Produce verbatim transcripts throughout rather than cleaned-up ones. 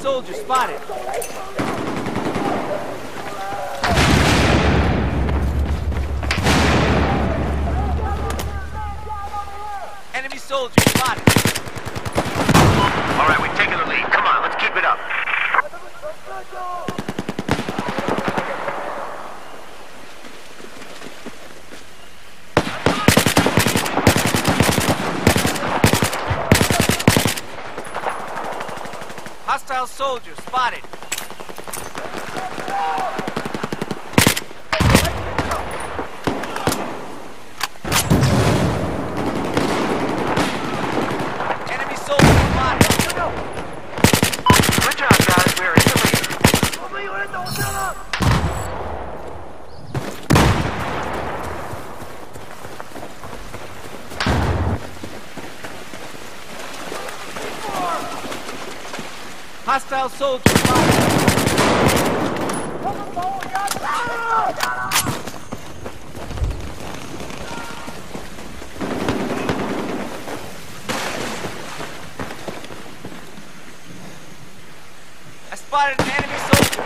soldier spotted. Enemy soldier spotted. All right, we've taken the lead. Come on, let's keep it up. Hostile soldier spotted. Enemy soldier spotted. Good job, guys. We're in the lead. Hostile soldier spotted. I spotted an enemy soldier.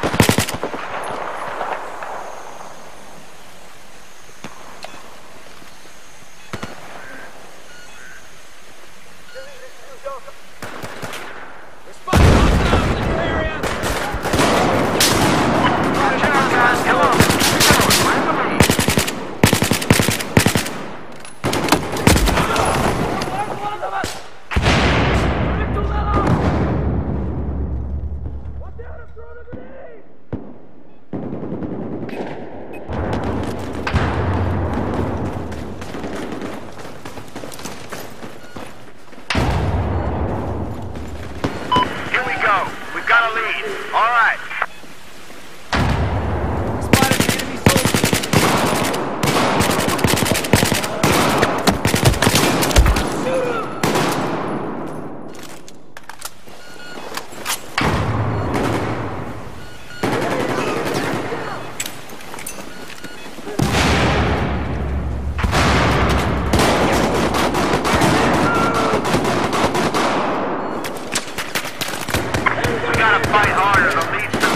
Here we go. We've got a lead. All right. Spotted an enemy soldier. We gotta fight harder. The lead's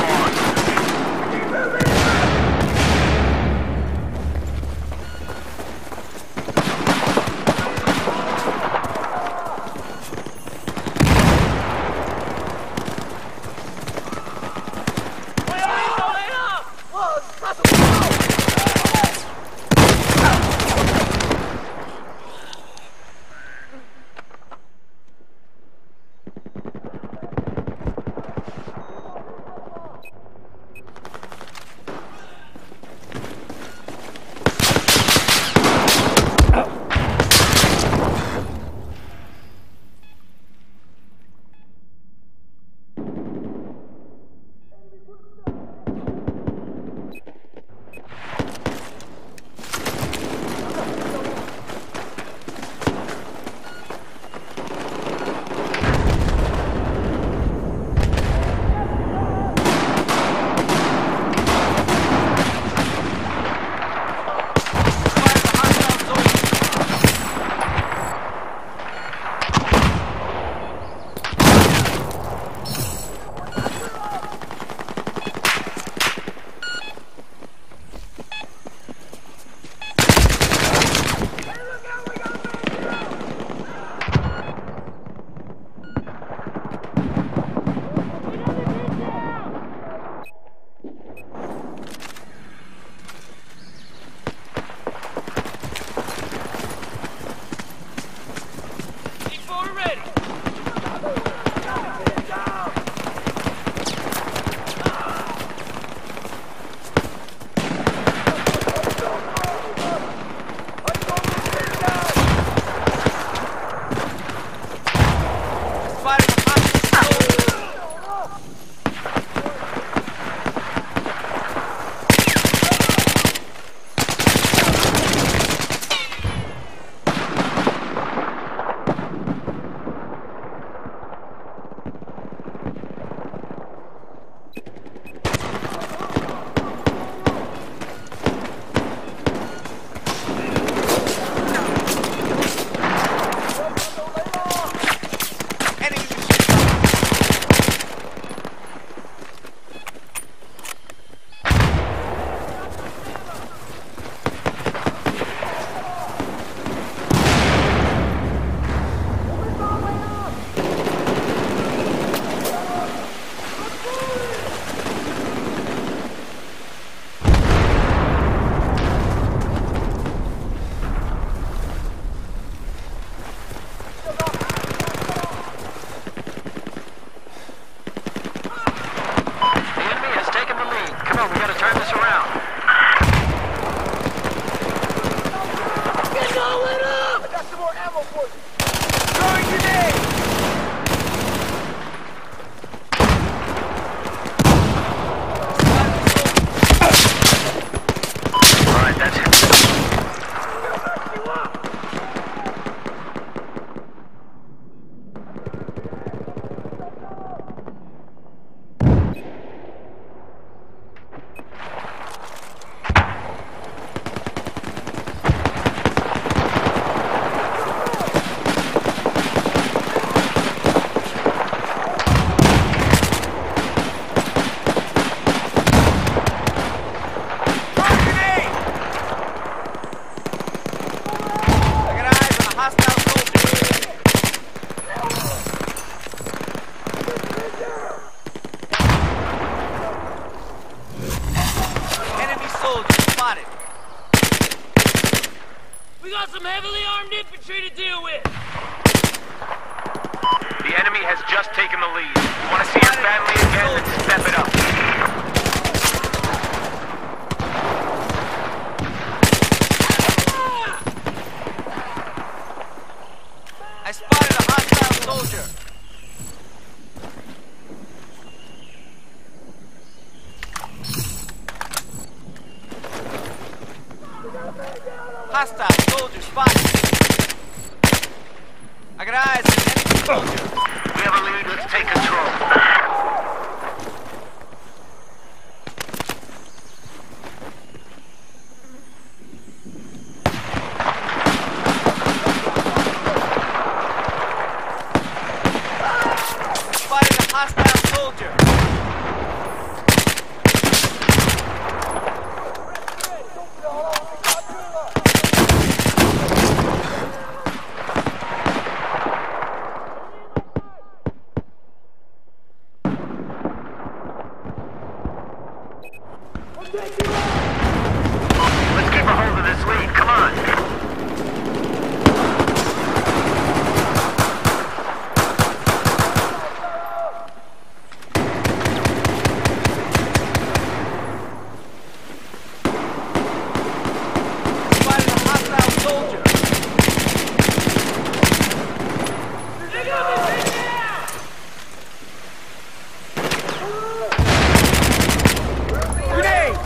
some heavily armed infantry to deal with. The enemy has just taken the lead. You want to see your family again? Then step it up. I spotted a hostile soldier. Hostile soldier spotted. I got eyes on an enemy soldier. We have a lead. Let's take control. Spotted a hostile soldier. Let's keep a hold of this lead. Come on. Spotted a hostile soldier. They got me taken out! Grenade!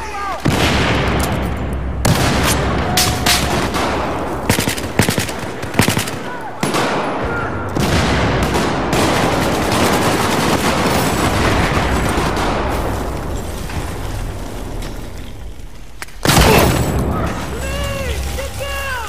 Get down!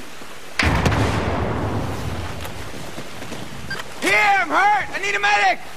Here, I'm hurt! I need a medic!